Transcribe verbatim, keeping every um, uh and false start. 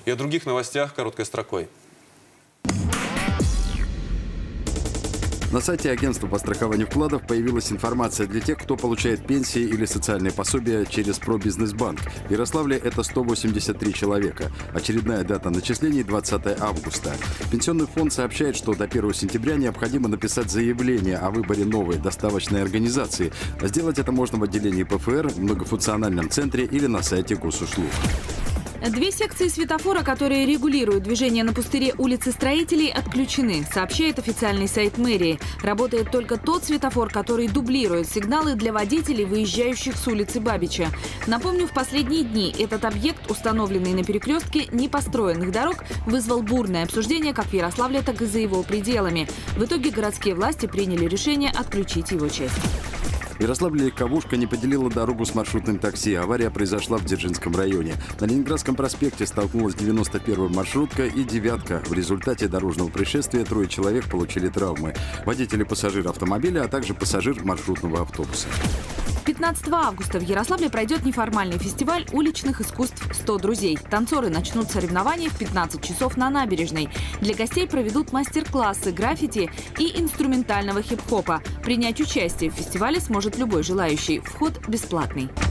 И о других новостях короткой строкой. На сайте агентства по страхованию вкладов появилась информация для тех, кто получает пенсии или социальные пособия через Пробизнесбанк. В Ярославле это сто восемьдесят три человека. Очередная дата начислений – двадцатое августа. Пенсионный фонд сообщает, что до первого сентября необходимо написать заявление о выборе новой доставочной организации. Сделать это можно в отделении ПФР, в многофункциональном центре или на сайте госуслуг. Две секции светофора, которые регулируют движение на пустыре улицы Строителей, отключены, сообщает официальный сайт мэрии. Работает только тот светофор, который дублирует сигналы для водителей, выезжающих с улицы Бабича. Напомню, в последние дни этот объект, установленный на перекрестке непостроенных дорог, вызвал бурное обсуждение как в Ярославле, так и за его пределами. В итоге городские власти приняли решение отключить его часть. В Ярославле легковушка не поделила дорогу с маршрутным такси. Авария произошла в Дзержинском районе. На Ленинградском проспекте столкнулась девяносто первая маршрутка и девятка. В результате дорожного происшествия трое человек получили травмы. Водитель и пассажир автомобиля, а также пассажир маршрутного автобуса. пятнадцатого августа в Ярославле пройдет неформальный фестиваль уличных искусств «сто друзей». Танцоры начнут соревнования в пятнадцать часов на набережной. Для гостей проведут мастер-классы граффити и инструментального хип-хопа. Принять участие в фестивале сможет любой желающий. Вход бесплатный.